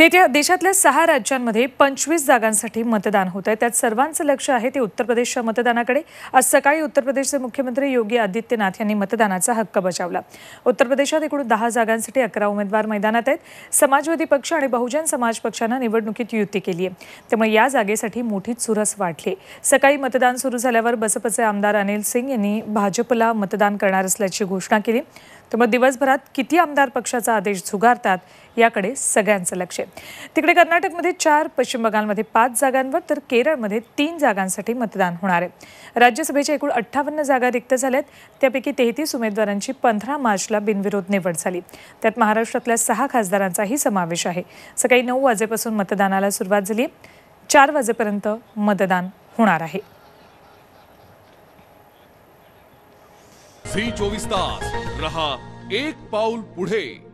देशातल्या 6 राज्यांमध्ये 25 जागांसाठी मतदान होत आहे। त्यात सर्वांचं लक्ष आहे ते उत्तर प्रदेशच्या मतदानाकडे। आज सकाळी उत्तर प्रदेशचे मुख्यमंत्री योगी आदित्यनाथ यांनी मतदानाचा हक्क बजावला। उत्तर प्रदेशात एकूण 10 जागांसाठी 11 उमेदवार मैदानात आहेत। समाजवादी पक्ष आणि बहुजन समाज पक्षानं निवडणुकीत युती केली आहे, त्यामुळे या जागेसाठी मोठी चुरस वाढली। सकाळी मतदान सुरू झाल्यावर बसपचे आमदार अनिल सिंग यांनी भाजपला मतदान करणार असल्याची घोषणा केली। त्यामुळे दिवसभरात किती आमदार पक्षाचा आदेश झुगारतात याकडे सगळ्यांचं लक्ष आहे। तिकडे कर्नाटकमध्ये 4, पश्चिम बंगालमध्ये 5 जागांवर तर केरळमध्ये 3 जागांसाठी मतदान होणार आहे। राज्यसभेच्या एकूण 58 जागा रिक्त झाल्यात, त्यापैकी 33 उमेदवारांची 15 मार्चला बिनविरोध निवड झाली। त्यात महाराष्ट्रातल्या 6 खासदारांचाही समावेश आहे। सकाळी 9 वाजेपासून मतदानाला सुरुवात झाली। 4 वाजेपर्यंत मतदान होणार आहे। झी 24 तास रहा एक पाऊल पुढे।